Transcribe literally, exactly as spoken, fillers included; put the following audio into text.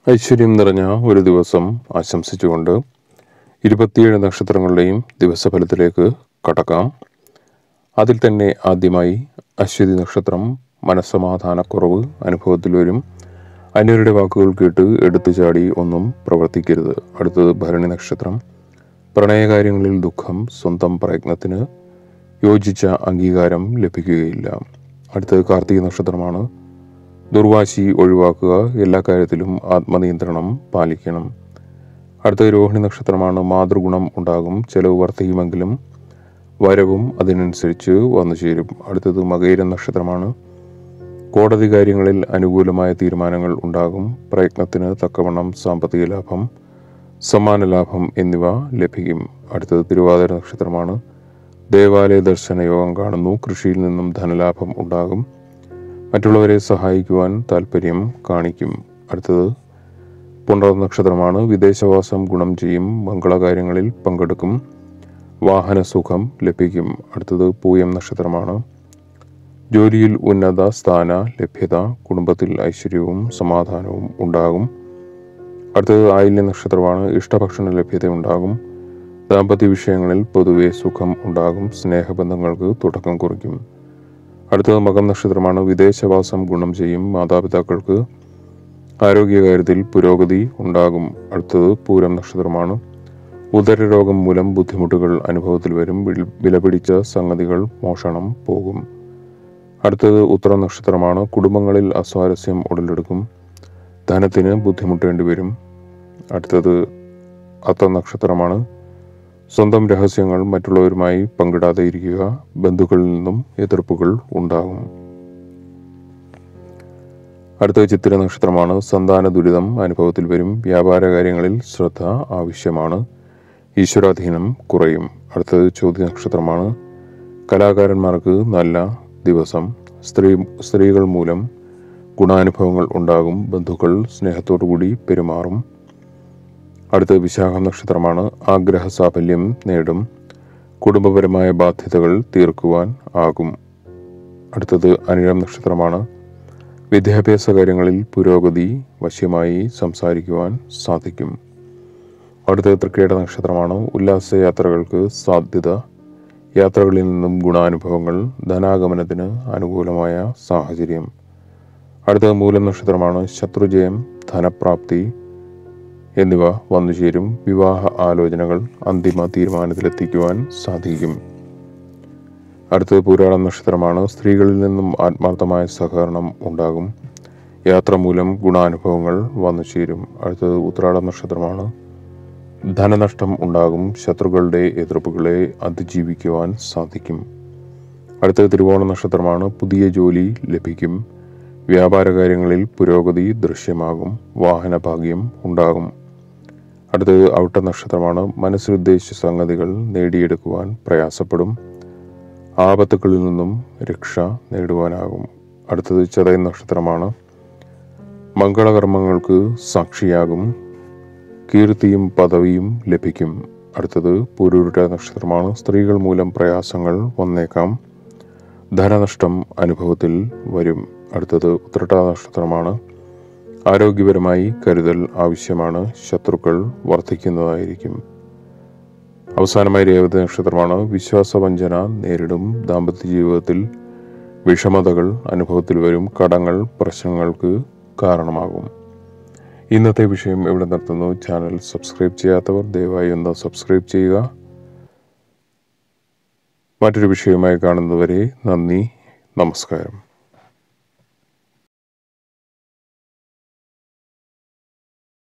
ഐശ്വര്യം നിറഞ്ഞ ഒരു ദിവസം ആശംസിച്ചുകൊണ്ട് ഇരുപത്തിയേഴ് നക്ഷത്രങ്ങളുടെയും ദിവസഫലത്തിലേക്ക് കടക്കാം. അതിൽ തന്നെ ആദ്യമായി അശ്വതി നക്ഷത്രം. മനസ്സമാധാനക്കുറവ് അനുഭവത്തിൽ വരും. അന്യരുടെ വാക്കുകൾ കേട്ട് എടുത്തു ചാടി ഒന്നും പ്രവർത്തിക്കരുത്. അടുത്തത് ഭരണി നക്ഷത്രം. പ്രണയകാര്യങ്ങളിൽ ദുഃഖം. സ്വന്തം പ്രയത്നത്തിന് യോജിച്ച അംഗീകാരം ലഭിക്കുകയില്ല. അടുത്തത് കാർത്തിക നക്ഷത്രമാണ്. ദുർവാശി ഒഴിവാക്കുക. എല്ലാ കാര്യത്തിലും ആത്മനിയന്ത്രണം പാലിക്കണം. അടുത്തത് രോഹിണി നക്ഷത്രമാണ്. മാതൃഗുണം ഉണ്ടാകും. ചെലവ് വർദ്ധിക്കുമെങ്കിലും വരവും അതിനനുസരിച്ച് വന്നു ചേരും. അടുത്തത് മകയിരം നക്ഷത്രമാണ്. കോടതി കാര്യങ്ങളിൽ അനുകൂലമായ തീരുമാനങ്ങൾ ഉണ്ടാകും. പ്രയത്നത്തിന് തക്കവണ്ണം സാമ്പത്തിക ലാഭം, സമ്മാന ലാഭം എന്നിവ ലഭിക്കും. അടുത്തത് തിരുവാതിര നക്ഷത്രമാണ്. ദേവാലയ ദർശന യോഗം കാണുന്നു. കൃഷിയിൽ നിന്നും ധനലാഭം ഉണ്ടാകും. മറ്റുള്ളവരെ സഹായിക്കുവാൻ താല്പര്യം കാണിക്കും. അടുത്തത് പുണർ നക്ഷത്രമാണ്. വിദേശവാസം ഗുണം ചെയ്യും. മംഗളകാര്യങ്ങളിൽ പങ്കെടുക്കും. വാഹനസുഖം ലഭിക്കും. അടുത്തത് പൂയം നക്ഷത്രമാണ്. ജോലിയിൽ ഉന്നത സ്ഥാന ലഭ്യത. കുടുംബത്തിൽ ഐശ്വര്യവും സമാധാനവും ഉണ്ടാകും. അടുത്തത് ആയില്യ നക്ഷത്രമാണ്. ഇഷ്ടഭക്ഷണ ലഭ്യത ഉണ്ടാകും. ദാമ്പത്യ വിഷയങ്ങളിൽ പൊതുവെ സുഖം ഉണ്ടാകും. സ്നേഹബന്ധങ്ങൾക്ക് തുടക്കം കുറിക്കും. അടുത്തത് മകം നക്ഷത്രമാണ്. വിദേശവാസം ഗുണം ചെയ്യും. മാതാപിതാക്കൾക്ക് ആരോഗ്യകാര്യത്തിൽ പുരോഗതി ഉണ്ടാകും. അടുത്തത് പൂരം നക്ഷത്രമാണ്. ഉദരരോഗം മൂലം ബുദ്ധിമുട്ടുകൾ അനുഭവത്തിൽ വരും. വിലപിടിച്ച സംഗതികൾ മോഷണം പോകും. അടുത്തത് ഉത്തരം നക്ഷത്രമാണ്. കുടുംബങ്ങളിൽ അസ്വാരസ്യം ഉടലെടുക്കും. ധനത്തിന് ബുദ്ധിമുട്ടേണ്ടി വരും. അടുത്തത് അത്തം നക്ഷത്രമാണ്. സ്വന്തം രഹസ്യങ്ങൾ മറ്റുള്ളവരുമായി പങ്കിടാതെ ഇരിക്കുക. ബന്ധുക്കളിൽ നിന്നും എതിർപ്പുകൾ ഉണ്ടാകും. അടുത്ത ചിത്തിര നക്ഷത്രമാണ്. സന്താന ദുരിതം അനുഭവത്തിൽ വരും. വ്യാപാര കാര്യങ്ങളിൽ ശ്രദ്ധ ആവശ്യമാണ്. ഈശ്വരാധീനം കുറയും. അടുത്തത് ചോദ്യ നക്ഷത്രമാണ്. കലാകാരന്മാർക്ക് നല്ല ദിവസം. സ്ത്രീ സ്ത്രീകൾ മൂലം ഗുണാനുഭവങ്ങൾ ഉണ്ടാകും. ബന്ധുക്കൾ സ്നേഹത്തോടു കൂടി പെരുമാറും. അടുത്തത് വിശാഖം നക്ഷത്രമാണ്. ആഗ്രഹ സാഫല്യം നേടും. കുടുംബപരമായ ബാധ്യതകൾ തീർക്കുവാൻ ആകും. അടുത്തത് അനിഴം നക്ഷത്രമാണ്. വിദ്യാഭ്യാസ കാര്യങ്ങളിൽ പുരോഗതി. വശ്യമായി സംസാരിക്കുവാൻ സാധിക്കും. അടുത്തത് തൃക്കേട നക്ഷത്രമാണ്. ഉല്ലാസയാത്രകൾക്ക് സാധ്യത. യാത്രകളിൽ നിന്നും ഗുണാനുഭവങ്ങൾ. ധനാഗമനത്തിന് അനുകൂലമായ സാഹചര്യം. അടുത്തത് മൂലം നക്ഷത്രമാണ്. ശത്രുജയം, ധനപ്രാപ്തി എന്നിവ വന്നു ചേരും. വിവാഹ ആലോചനകൾ അന്തിമ തീരുമാനത്തിലെത്തിക്കുവാൻ സാധിക്കും. അടുത്തത് പൂരാടം നക്ഷത്രമാണ്. സ്ത്രീകളിൽ നിന്നും ആത്മാർത്ഥമായ സഹകരണം ഉണ്ടാകും. യാത്ര മൂലം ഗുണാനുഭവങ്ങൾ വന്നു ചേരും. അടുത്തത് ഉത്രാടം നക്ഷത്രമാണ്. ധനനഷ്ടം ഉണ്ടാകും. ശത്രുക്കളുടെ എതിർപ്പുകളെ അതിജീവിക്കുവാൻ സാധിക്കും. അടുത്തത് തിരുവോണ നക്ഷത്രമാണ്. പുതിയ ജോലി ലഭിക്കും. വ്യാപാര കാര്യങ്ങളിൽ പുരോഗതി ദൃശ്യമാകും. വാഹനഭാഗ്യം ഉണ്ടാകും. അടുത്തത് ഔട്ട നക്ഷത്രമാണ്. മനസ്സിലുദ്ദേശിച്ച സംഗതികൾ നേടിയെടുക്കുവാൻ പ്രയാസപ്പെടും. ആപത്തുക്കളിൽ നിന്നും രക്ഷ നേടുവാനാകും. അടുത്തത് ചതയ നക്ഷത്രമാണ്. മംഗളകർമ്മങ്ങൾക്ക് സാക്ഷിയാകും. കീർത്തിയും പദവിയും ലഭിക്കും. അടുത്തത് പൂരുരുട്ട നക്ഷത്രമാണ്. സ്ത്രീകൾ മൂലം പ്രയാസങ്ങൾ വന്നേക്കാം. ധനനഷ്ടം അനുഭവത്തിൽ വരും. അടുത്തത് ഉത്രട്ട നക്ഷത്രമാണ്. ആരോഗ്യപരമായി കരുതൽ ആവശ്യമാണ്. ശത്രുക്കൾ വർദ്ധിക്കുന്നതായിരിക്കും. അവസാനമായി രേവതി നക്ഷത്രമാണ്. വിശ്വാസവഞ്ചന നേരിടും. ദാമ്പത്യ ജീവിതത്തിൽ വിഷമതകൾ അനുഭവത്തിൽ വരും. കടങ്ങൾ പ്രശ്നങ്ങൾക്ക് കാരണമാകും. ഇന്നത്തെ വിഷയം ഇവിടെ നിർത്തുന്നു. ചാനൽ സബ്സ്ക്രൈബ് ചെയ്യാത്തവർ ദയവായി ഒന്ന് സബ്സ്ക്രൈബ് ചെയ്യുക. മറ്റൊരു വിഷയവുമായി കാണുന്നതുവരെ നന്ദി, നമസ്കാരം.